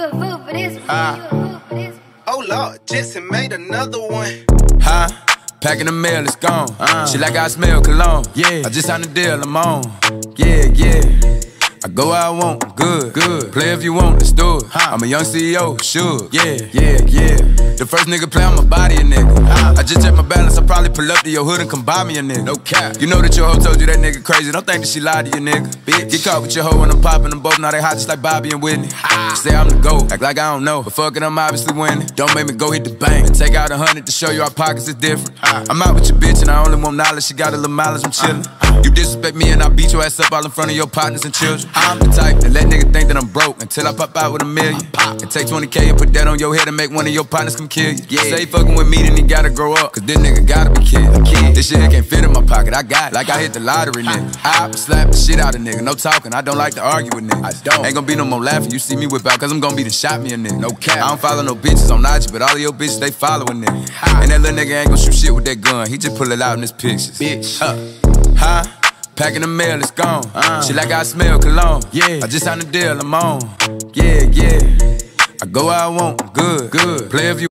You a fool for this one. Oh Lord, Jetson made another one. Huh? Packing the mail, it's gone. She like I smell cologne. Yeah. I just signed the deal, I'm on. Yeah, yeah. I go where I want, good. Play if you want, let's do it. I'm a young CEO, sure. Yeah. The first nigga play, I'ma body a nigga. I just check my balance, I probably pull up to your hood and come buy me a nigga. No cap. You know that your hoe told you that nigga crazy. Don't think that she lied to you, nigga. Bitch. Get caught with your hoe when I'm popping them both. Now they hot just like Bobby and Whitney. Say I'm the GOAT, act like I don't know. But fuck it, I'm obviously winning. Don't make me go hit the bank and take out 100 to show you our pockets is different. I'm out with your bitch and I only want knowledge. She got a little mileage, I'm chillin'. You disrespect me and I beat your ass up all in front of your partners and children. I'm the type that let nigga think that I'm broke until I pop out with $1 million. And take 20K and put that on your head and make one of your partners come kill you. Yeah. Say fucking with me, then he gotta grow up, cause this nigga gotta be killed. This shit can't fit in my pocket, I got it, like I hit the lottery, nigga. I slap the shit out of nigga, no talking, I don't like to argue with niggas. I don't. Ain't gonna be no more laughing, you see me whip out, cause I'm gonna be the shot me a nigga. No cap. I don't follow no bitches on IG, but all of your bitches, they following nigga. And that little nigga ain't gonna shoot shit with that gun, he just pull it out in his pictures. Bitch. Huh? Packing the mail, it's gone. She like I smell cologne. Yeah. I just signed the deal, I'm on. Yeah. I go where I want, good. Play if you